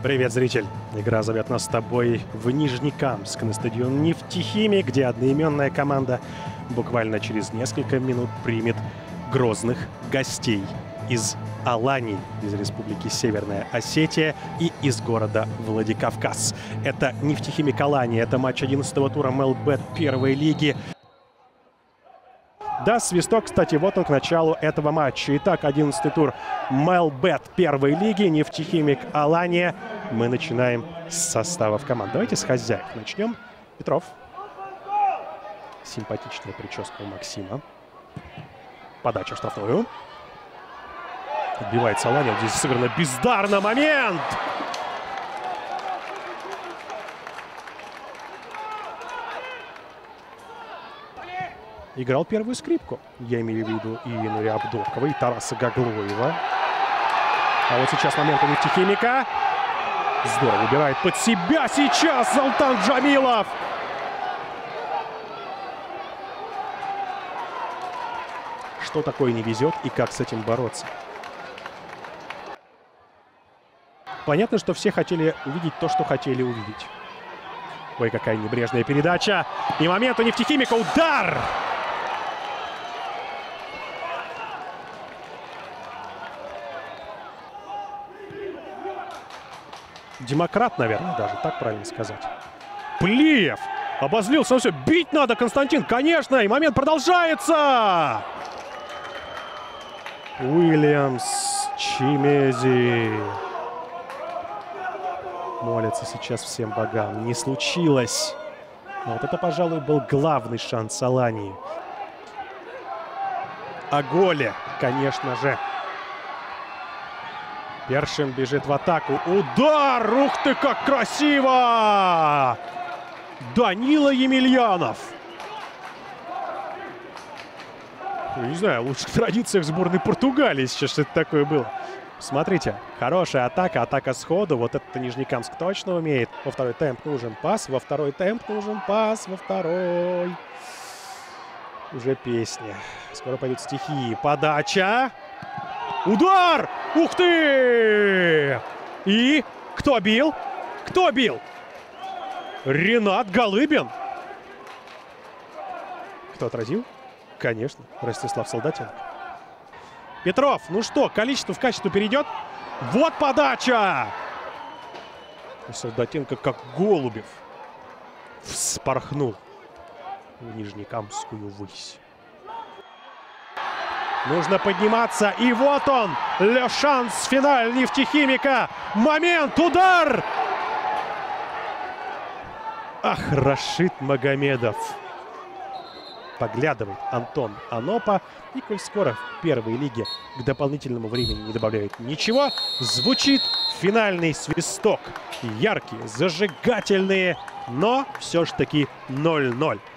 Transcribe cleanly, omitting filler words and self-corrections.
Привет, зритель! Игра зовет нас с тобой в Нижнекамск на стадион «Нефтехимик», где одноименная команда буквально через несколько минут примет грозных гостей из Алании, из республики Северная Осетия и из города Владикавказ. Это «Нефтехимик Алания», это матч 11-го тура МЛБ первой лиги. Да, свисток, кстати, вот он к началу этого матча. Итак, 11-й тур МЛБ первой лиги, «Нефтехимик Алания». Мы начинаем с составов команд. Давайте с хозяев начнем. Петров. Симпатичная прическа у Максима. Подача в штрафную. Отбивается Алания. Здесь сыграно бездарно. Момент! Играл первую скрипку. Я имею в виду и Игоря Абдокова, и Тараса Гаглоева. А вот сейчас момент у «Нефтехимика». Здорово убирает под себя сейчас Золтан Джамилов. Что такое не везет и как с этим бороться? Понятно, что все хотели увидеть то, что хотели увидеть. Ой, какая небрежная передача. И момент у «Нефтехимика». Удар! Демократ, наверное, даже так правильно сказать. Плиев! Обозлился, все. Бить надо, Константин, конечно! И момент продолжается! Уильямс, Чимези. Молится сейчас всем богам. Не случилось. Но вот это, пожалуй, был главный шанс Алании. О голе, конечно же. Першин бежит в атаку. Удар! Ух ты, как красиво! Данила Емельянов. Не знаю, в лучших традициях сборной Португалии сейчас что-то такое было. Смотрите, хорошая атака, атака сходу. Вот это Нижнекамск точно умеет. Во второй темп нужен пас, во второй темп нужен пас, во второй. Уже песня. Скоро пойдут стихии. Подача. Удар! Ух ты! И кто бил? Кто бил? Ренат Голыбин. Кто отразил? Конечно, Ростислав Солдатенко. Петров, ну что, количество в качество перейдет? Вот подача! Солдатенко, как Голубев, вспорхнул в Нижнекамскую высь. Нужно подниматься. И вот он, шанс финал «Нефтехимика». Момент, удар! Ах, Рашид Магомедов. Поглядывает Антон Анопа. И коль скоро в первой лиге к дополнительному времени не добавляют ничего, звучит финальный свисток. Яркие, зажигательные, но все ж таки 0-0.